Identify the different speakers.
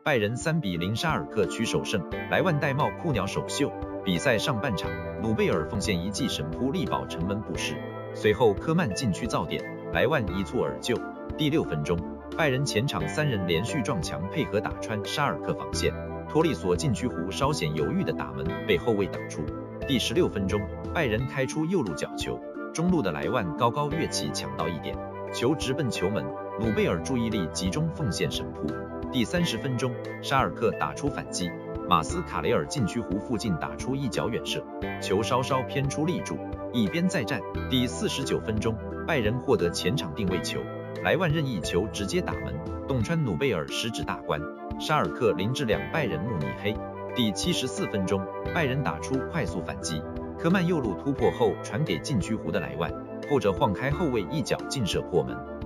Speaker 1: 拜仁3-0沙尔克取首胜，莱万戴帽酷鸟首秀。比赛上半场，努贝尔奉献一记神扑力保城门不失，随后科曼禁区造点，莱万一蹴而就。第6分钟，拜仁前场3人连续撞墙配合打穿沙尔克防线，托利索禁区弧稍显犹豫的打门被后卫挡出。第16分钟，拜仁开出右路角球，中路的莱万高高跃起抢到一点，球直奔球门，努贝尔注意力集中奉献神扑。第30分钟，沙尔克打出反击，马斯卡雷尔禁区弧附近打出一脚远射，球稍稍偏出立柱，一边再战。第49分钟，拜仁获得前场定位球，莱万任意球直接打门，洞穿努贝尔食指大关，沙尔克0-2拜仁慕尼黑。第74分钟，拜仁打出快速反击，科曼右路突破后传给禁区弧的莱万，后者晃开后卫一脚劲射破门。